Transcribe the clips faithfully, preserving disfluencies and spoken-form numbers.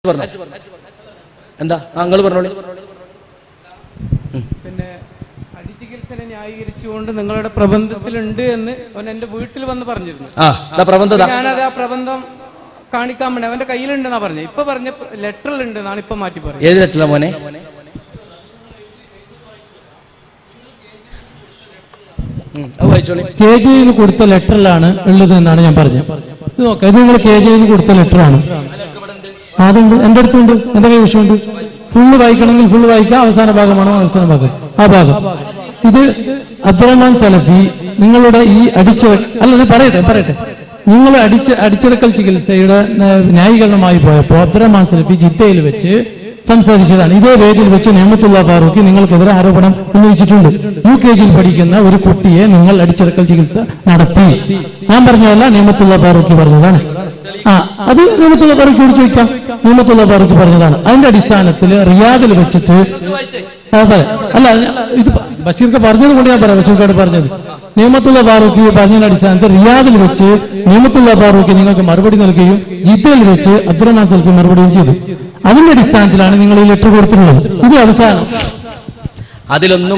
എന്താ നിങ്ങൾ പറഞ്ഞോളി. പിന്നെ അടിച്ചികിത്സനെ ന്യായീകരിച്ചുകൊണ്ട് നിങ്ങളുടെ പ്രബന്ധത്തിലുണ്ട് എന്ന് അവൻ എന്റെ വീട്ടിൽ വന്ന് പറഞ്ഞിരുന്നു. ഞാനത് ആ പ്രബന്ധം കാണിക്കാൻ വേണ്ടി അവന്റെ കയ്യിലുണ്ടെന്നാ പറഞ്ഞത്. ഇപ്പൊ പറഞ്ഞ ലെറ്ററിലുണ്ട് എന്നാണ് ഇപ്പൊ മാറ്റി പറഞ്ഞത്. ഏത് ലെറ്ററാ മോനെ? കെ ജിയിൽ കൊടുത്ത ലെറ്ററിലാണ് ഉള്ളത് എന്നാണ് ഞാൻ പറഞ്ഞത്. ഇത് നോക്കാം, ഇത് നിങ്ങൾ കെ ജിയിൽ കൊടുത്ത ലെറ്ററാണ്. അതുണ്ട്, എന്റെ അടുത്തുണ്ട്, എന്റെ കൈ വിഷയമുണ്ട്. ഫുള്ള് വായിക്കണമെങ്കിൽ ഫുള്ള് വായിക്കാം. അവസാന ഭാഗമാണോ അവസാന ഭാഗം? ആ ഭാഗം. ഇത് അബ്ദുറഹ്മാൻ സലഫി നിങ്ങളുടെ ഈ അടിച്ച അല്ല പറയട്ടെ പറയട്ടെ നിങ്ങൾ അടിച്ച അടിച്ചിറക്കൽ ചികിത്സയുടെ ന്യായീകരണമായി പോയപ്പോ അബ്ദുറഹ്മാൻ സലഫി ജിദ്ദയിൽ വെച്ച് സംസാരിച്ചതാണ്. ഇതേ വേദിയിൽ വെച്ച് നിഅമത്തുള്ള ഫാറൂഖി നിങ്ങൾക്കെതിരെ ആരോപണം ഉന്നയിച്ചിട്ടുണ്ട്. യു കെ ജിയിൽ പഠിക്കുന്ന ഒരു കുട്ടിയെ നിങ്ങൾ അടിച്ചിറക്കൽ ചികിത്സ നടത്തി. ഞാൻ പറഞ്ഞതല്ല, നിഅമത്തുള്ള ഫാറൂഖി പറഞ്ഞതാണ്. ആ അത് നിഅമത്തുള്ള ഫാറൂഖിയോട് ചോദിക്കാം. നിഅമത്തുള്ള ഫാറൂഖി പറഞ്ഞതാണ്. അതിന്റെ അടിസ്ഥാനത്തിൽ റിയാദിൽ വെച്ചിട്ട് അല്ല, ഇത് ബഷീർക്ക് പറഞ്ഞത് കൊണ്ട് ഞാൻ പറയാം. ബഷീർക്കാട് പറഞ്ഞത് നിഅമത്തുള്ള ഫാറൂഖി പറഞ്ഞതിന്റെ അടിസ്ഥാനത്തിൽ റിയാദിൽ വെച്ച് നിഅമത്തുള്ള ഫാറൂഖി നിങ്ങൾക്ക് മറുപടി നൽകുകയും ജിദ്ദയിൽ വെച്ച് അബ്ദുറഹ്മാൻ സലഫി മറുപടിയും ചെയ്തു. അതിന്റെ അടിസ്ഥാനത്തിലാണ് നിങ്ങൾ ഈ ലെറ്റർ കൊടുത്തിട്ടുള്ളത്. ഇത് അവസാനം അതിലൊന്നും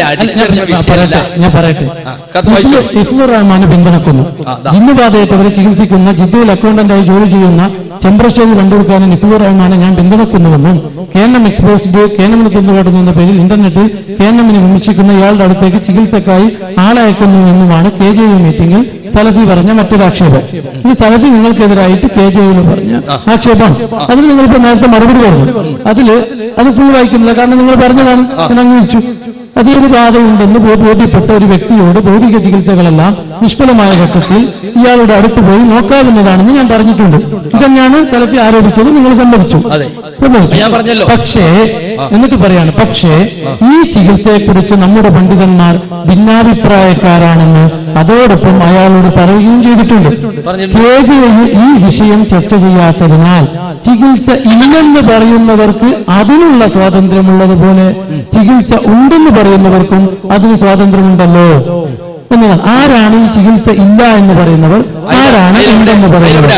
ഞാൻ പറയട്ടെ. ഇഫ്ലുർ റഹ്മാനെ പിന്തുണക്കുന്നു. ജിന്നുബാധയേറ്റവരെ ചികിത്സിക്കുന്ന ജിദ്ദയിൽ അക്കൗണ്ടന്റായി ജോലി ചെയ്യുന്ന ചെമ്പ്രശ്ശേരി വണ്ടൂർക്കാരൻ ഇഫ്ലുർ റഹ്മാനെ ഞാൻ പിന്തുണക്കുന്നുവെന്നും കേനം എക്സ്പോസ്ഡ് കേനമിന് തിന്നുകാട്ടുന്ന പേരിൽ ഇന്റർനെറ്റിൽ കേനമിനെ വിമർശിക്കുന്ന ഇയാളുടെ അടുത്തേക്ക് ചികിത്സക്കായി ആളയക്കുന്നുവെന്നുമാണ് കെ ജെ യു മീറ്റിംഗിൽ സലഫി പറഞ്ഞ മറ്റൊരു ആക്ഷേപം. ഈ സലഫി നിങ്ങൾക്കെതിരായിട്ട് കെ ജെ യുവിൽ പറഞ്ഞ ആക്ഷേപമാണ്. അതിന് നിങ്ങളിപ്പോ നേരത്തെ മറുപടി പറഞ്ഞു. അതില് അത് ഫുൾ വായിക്കുന്നില്ല, കാരണം നിങ്ങൾ പറഞ്ഞതാണ്, ഞാൻ അംഗീകരിച്ചു. അതിലൊരു ബാധയുണ്ടെന്ന് ബോധ്യപ്പെട്ട ഒരു വ്യക്തിയോട് ഭൗതിക ചികിത്സകളെല്ലാം നിഷ്ഫലമായ ഘട്ടത്തിൽ ഇയാളുടെ അടുത്ത് പോയി നോക്കാവുന്നതാണെന്ന് ഞാൻ പറഞ്ഞിട്ടുണ്ട്. ഇതന്നെയാണ് സലഫി ആരോപിച്ചത്. നിങ്ങൾ സമ്മതിച്ചു. പക്ഷേ എന്നിട്ട് പറയാണ്, പക്ഷേ ഈ ചികിത്സയെ കുറിച്ച് നമ്മുടെ പണ്ഡിതന്മാർ ഭിന്നാഭിപ്രായക്കാരാണെന്ന് അതോടൊപ്പം അയാളോട് പറയുകയും ചെയ്തിട്ടുണ്ട്. കെ ജെ യു ഈ വിഷയം ചർച്ച ചെയ്യാത്തതിനാൽ ചികിത്സ ഇല്ലെന്ന് പറയുന്നവർക്ക് അതിനുള്ള സ്വാതന്ത്ര്യമുള്ളതുപോലെ ചികിത്സ ഉണ്ടെന്ന് പറയുന്നവർക്കും അതിന് സ്വാതന്ത്ര്യമുണ്ടല്ലോ എന്നതാണ്. ആരാണ് ഈ ചികിത്സ ഇല്ല എന്ന് പറയുന്നവർ? ആരാണ് ഉണ്ടെന്ന് പറയുന്നവർ?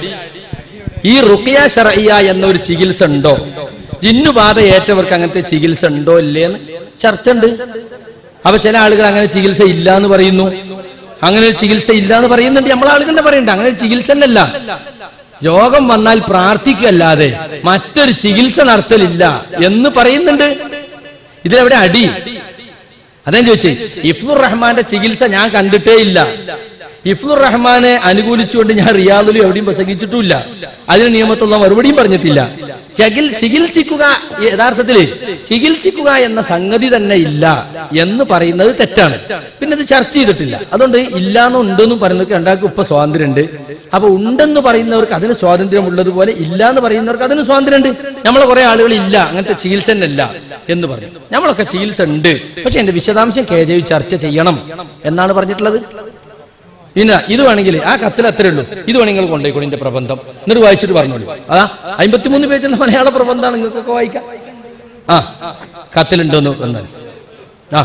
ഈ റുഖിയ ശർഇയ്യ എന്നൊരു ചികിത്സ ഉണ്ടോ? ജിന്നുബാധ ഏറ്റവർക്ക് അങ്ങനത്തെ ചികിത്സ ഉണ്ടോ ഇല്ലേന്ന് ചർച്ച ഉണ്ട്. അപ്പൊ ചില ആളുകൾ അങ്ങനെ ചികിത്സ ഇല്ല എന്ന് പറയുന്നു. അങ്ങനെ ഒരു ചികിത്സ ഇല്ല എന്ന് പറയുന്നുണ്ട്. നമ്മളെ ആളുകളുടെ പറയണ്ട, അങ്ങനെ ചികിത്സ അല്ല. രോഗം വന്നാൽ പ്രാർത്ഥിക്കല്ലാതെ മറ്റൊരു ചികിത്സ നടത്തലില്ല എന്ന് പറയുന്നുണ്ട്. ഇതിലെവിടെ അടി? അതാ ചോദിച്ചേ. ഇഫ്ലുർ റഹ്മാന്റെ ചികിത്സ ഞാൻ കണ്ടിട്ടേ ഇല്ല. ഇഫ്ലുർ റഹ്മാനെ അനുകൂലിച്ചുകൊണ്ട് ഞാൻ റിയാദിലും എവിടെയും പ്രസംഗിച്ചിട്ടുമില്ല. അതിന് നിയമത്തുള്ള മറുപടിയും പറഞ്ഞിട്ടില്ല. ചികിത്സിക്കുക, യഥാർത്ഥത്തില് ചികിത്സിക്കുക എന്ന സംഗതി തന്നെ ഇല്ല എന്ന് പറയുന്നത് തെറ്റാണ്. പിന്നെ അത് ചർച്ച ചെയ്തിട്ടില്ല. അതുകൊണ്ട് ഇല്ലാന്നും ഉണ്ടെന്നും പറയുന്നവർക്ക് രണ്ടാൾക്കും ഇപ്പൊ സ്വാതന്ത്ര്യമുണ്ട്. അപ്പൊ ഉണ്ടെന്ന് പറയുന്നവർക്ക് അതിന് സ്വാതന്ത്ര്യം ഉള്ളതുപോലെ ഇല്ല എന്ന് പറയുന്നവർക്ക് അതിന് സ്വാതന്ത്ര്യമുണ്ട്. നമ്മളെ കുറെ ആളുകൾ ഇല്ല, അങ്ങനത്തെ ചികിത്സ അല്ല എന്ന് പറഞ്ഞു. നമ്മളൊക്കെ ചികിത്സ ഉണ്ട്, പക്ഷെ എന്റെ വിശദാംശം കെ ജെ യു ചർച്ച ചെയ്യണം എന്നാണ് പറഞ്ഞിട്ടുള്ളത്. പിന്നെ ഇത് വേണമെങ്കിൽ ആ കത്തിൽ അത്രേ ഉള്ളൂ. ഇത് വേണമെങ്കിൽ കൊണ്ടുപോയിക്കോളൂ എന്റെ പ്രബന്ധം, എന്നിട്ട് വായിച്ചിട്ട് പറഞ്ഞോളൂ. അതാ അമ്പത്തിമൂന്ന് പേജുള്ള മലയാള പ്രബന്ധമാണ്, നിങ്ങൾക്കൊക്കെ വായിക്കാം. ആ കത്തിലുണ്ടോന്ന് വന്നാൽ ആ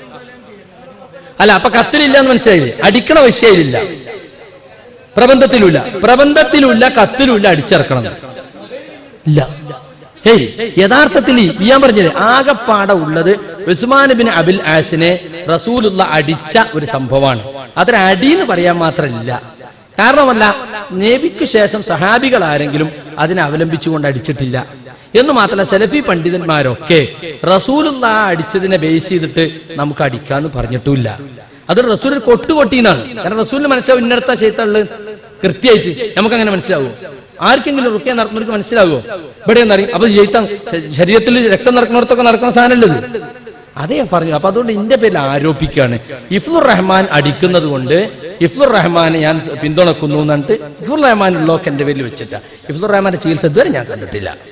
അല്ല, അപ്പൊ കത്തിലില്ല എന്ന് മനസ്സിലായില്ലേ? അടിക്കണ വിഷയമില്ല, പ്രബന്ധത്തിലുമില്ല. പ്രബന്ധത്തിലുമില്ല, കത്തിലുമില്ല, അടിച്ചിറക്കണം ഇല്ല. ഏയ് യഥാർത്ഥത്തിൽ ഞാൻ പറഞ്ഞില്ലേ, ആകപ്പാട ഉള്ളത് ഉസ്മാൻ ബിൻ അബിൽ ആസിനെ റസൂലുള്ള അടിച്ച ഒരു സംഭവമാണ്. അതൊരു അടി എന്ന് പറയാൻ മാത്രമല്ല. കാരണമല്ല, നബിക്ക് ശേഷം സഹാബികൾ ആരെങ്കിലും അതിനെ അവലംബിച്ചുകൊണ്ട് അടിച്ചിട്ടില്ല എന്ന് മാത്രമല്ല, സലഫി പണ്ഡിതന്മാരൊക്കെ റസൂലുള്ള അടിച്ചതിനെ ബേസ് ചെയ്തിട്ട് നമുക്ക് അടിക്കാന്ന് പറഞ്ഞിട്ടില്ല. അത് റസൂൽ കൊട്ടുകൊട്ടിന്നാണ്. കാരണം റസൂലിന് മനസ്സിലാവും ഇന്നടത്ത ശൈത്താനുള്ളത് കൃത്യമായിട്ട്. നമുക്ക് അങ്ങനെ മനസ്സിലാവുമോ? ആർക്കെങ്കിലും റുഖ്യ നടത്തുന്നവർക്ക് മനസ്സിലാകുമോ? ഇവിടെ എന്നറിയും. അപ്പൊ ജയിത്താൻ ശരീരത്തിൽ രക്തം നടക്കുന്നിടത്തൊക്കെ നടക്കുന്ന സാധനമല്ലത്. അതേ പറഞ്ഞു. അപ്പൊ അതുകൊണ്ട് എന്റെ പേരിൽ ആരോപിക്കുകയാണ്. ഇഫ്ലുർ റഹ്മാൻ അടിക്കുന്നത് കൊണ്ട് ഇഫ്ലുർ റഹ്മാനെ ഞാൻ പിന്തുണക്കുന്നു എന്നിട്ട് ഇഫ്ലുർ റഹ്മാൻ ഉള്ളതൊക്കെ എന്റെ പേരിൽ വെച്ചിട്ടാ. ഇഫ്ലുർ റഹ്മാന്റെ ചികിത്സ ഇതുവരെ ഞാൻ കണ്ടിട്ടില്ല.